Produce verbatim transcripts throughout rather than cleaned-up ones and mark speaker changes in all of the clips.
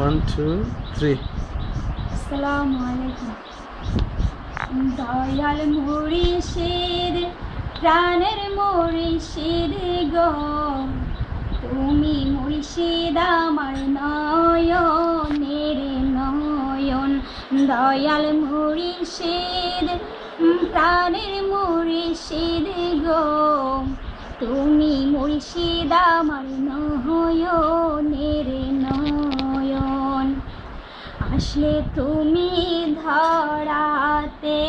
Speaker 1: One two three.
Speaker 2: আসসালামু আলাইকুম। দয়াল মুর্শিদ, প্রাণের মুর্শিদ গো, তুমি মুর্শিদ আমার নয়নের নয়ন। দয়াল মুর্শিদ, প্রাণের মুর্শিদ গো, তুমি মুর্শিদ আমার নয়নের নয়ন। আসলে তুমি ধরাতে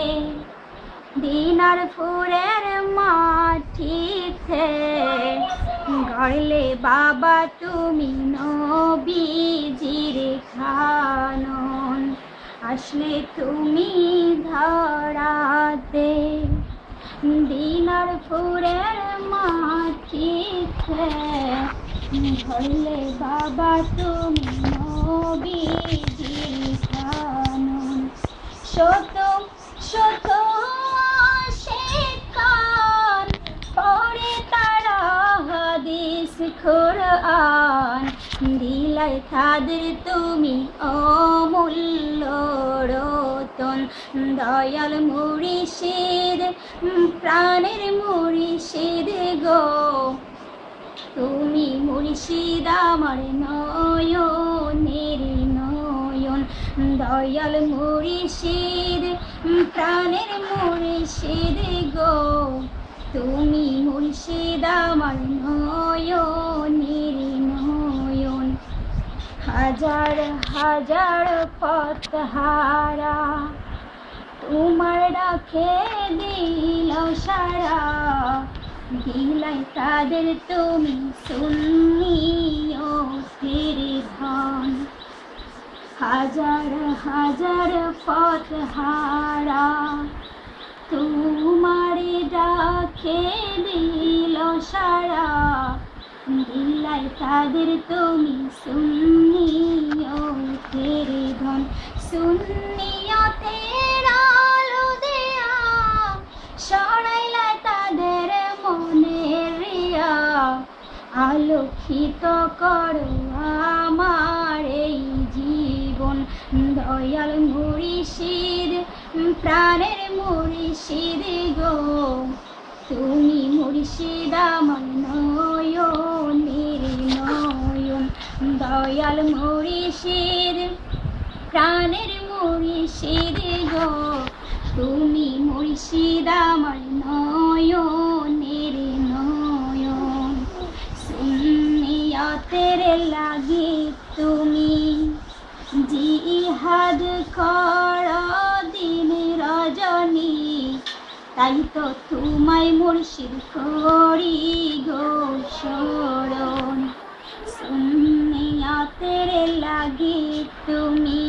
Speaker 2: দিনারপুরের মাটিতে, গড়লে বাবা তুমি নবীজির খানন। আসলে তুমি ধরাতে দিনারপুরের মাটিতে, গড়লে বাবা তুমি নবীজির খানন। শত শত আশিকান পড়ে তারা হাদিস কোরআন, দিলাই তাদের তুমি অমূল্য রতন। দয়াল মুর্শিদ, প্রাণের মুর্শিদ গো, তুমি মুর্শিদ আমার নয়নের নয়ন। দয়াল মুর্শিদ, প্রাণের মুর্শিদ গো, তুমি মুর্শিদ আমার নয়নের নয়ন। হাজার হাজার পথহারা তোমার ডাকে দিল সারা, দিলাই তাদের তুমি সুন্নি ও ধন। হাজার হাজার পথহারা তোমার ডাকে দিল সারা, দিলাই তাদের তুমি সুন্নি ও ধন। সুন্নিয়তের আলো দেয়া সরাইলাই তাদের মনের রিয়া, আলোকিত করো আমার এই জীবন। দয়াল মুর্শিদ, প্রাণের মুর্শিদ গো, তুমি মুর্শিদ আমার নয়নের নয়ন। দয়াল মুর্শিদ, প্রাণের মুর্শিদ গো, তুমি মুর্শিদ আমার নয়নের নয়ন। সুন্নিয়তের লাগি তুমি জিহাদ কর দিন রজনী, তাই তো তোমায় মুর্শিদ করি গো শরণ। সুন্নিয়তের লাগি তুমি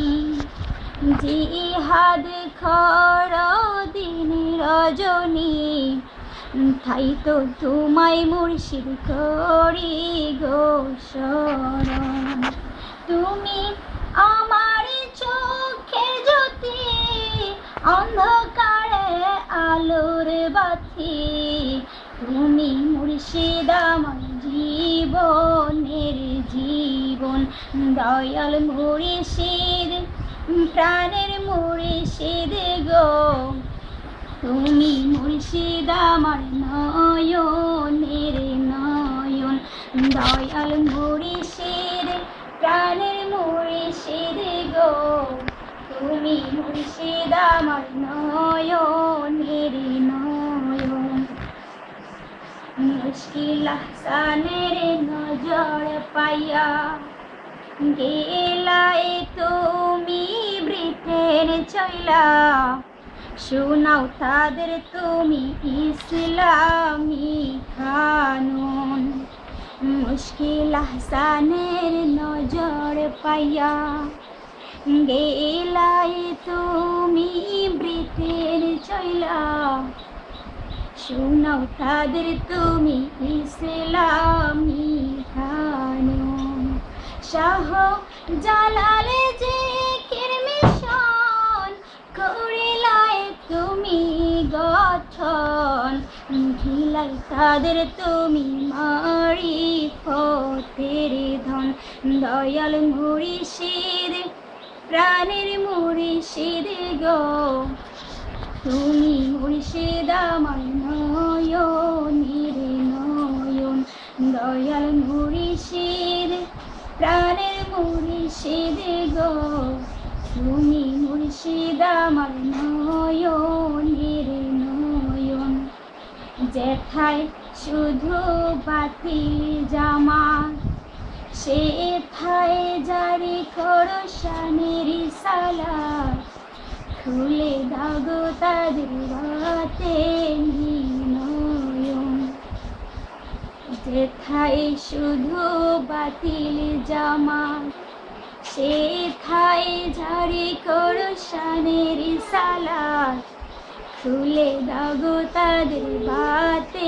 Speaker 2: জিহাদ কর দিন রজনী, তাই তো তোমায় মুর্শিদ করি গো শরণ। তুমি আমার চোখে জ্যোতি, অন্ধকারে আলোর বাতি, তুমি মুর্শিদ আমার জীবনের জীবন। দয়াল মুর্শিদ, প্রাণের মুর্শিদ গো, তুমি মুর্শিদ আমার নয়নের নয়ন। দয়াল মুর্শিদ, প্রাণের মুর্শিদ গো, তুমি মুর্শিদ আমার নয়নের নয়ন। মুশকিল আহসানের নজর পাইয়া গেলাই তুমি বৃথের চইলা, শোনাও তাদের তুমি ইসলামী কানুন। মুশকিল আহসানের নজর পাইয়া গেলাই তুমি বৃথের চইলা, শোনাও তাদের তুমি ইসলামী কানুন। শাহ জালালে যে কিরমিশন করিলাই তুমি গঠন, ঢিলাই তাদের তুমি মারিফতের ধন। দয়াল মুর্শিদ প্রাণের মুর্শিদ গো তুমি মুর্শিদ আমার নয়নের নয়ন দয়াল মুর্শিদ প্রাণের মুর্শিদ গো তুমি মুর্শিদ আমার নয়নের নয়ন যেথায় শুধু বাতিল জামাত সেথায় জারি করো শানের সালাত খুলে দাও গো তাদের বাতে নয়ন যেথায় শুধু বাতিল জামাত সেথায় জারি করো শানের সালাত খুলে দাও গো তাদের বাতে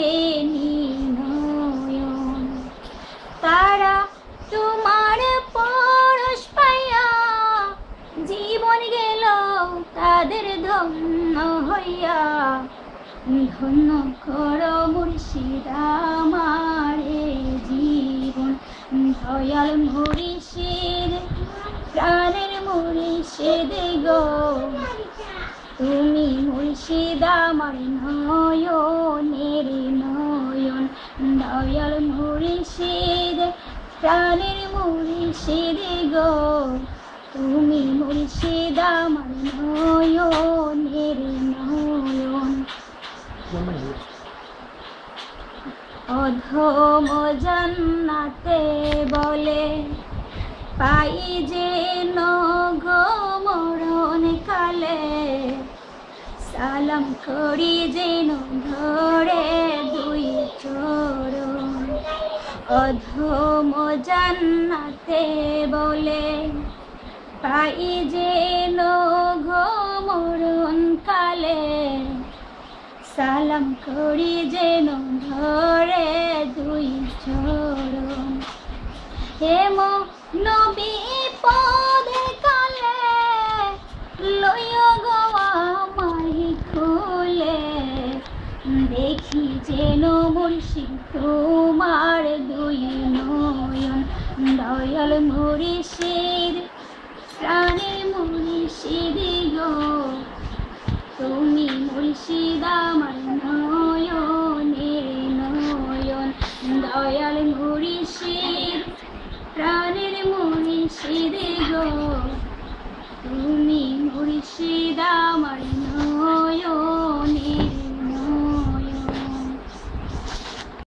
Speaker 2: নয়ন তারা তোমার পরশ পাইয়া জীবন গেল তাদের ধন্য হইয়া ধন্য করো মুর্শিদ আমার জীবন দয়াল মুর্শিদ প্রাণের মুর্শিদ গো তুমি মুর্শিদ আমার নয়নের নয়ন দয়াল মুর্শিদ প্রাণের মুর্শিদ গো তুমি মুর্শিদ আমার নয়নের নয়ন অধম জান্নাতে বলে পাই যে গো মরণ কালে সালাম করি যেন ধরে দুই চরণ অধম জান্নাতে বলে পাই যেন গো মরণ কালে সালাম করি যেন ধরে দুই চরণ হেম নবী পদে কালে লইয়া গো আমায় খুলে দেখি যেন মুর্শিদ তোমার দুই নয়ন দয়াল মুর্শিদ প্রাণের মুর্শিদ গো তুমি মুর্শিদ আমার নয়নের নয়ন দয়াল মুর্শিদ প্রাণের মুর্শিদ গো তুমি মুর্শিদ আমার নয়ন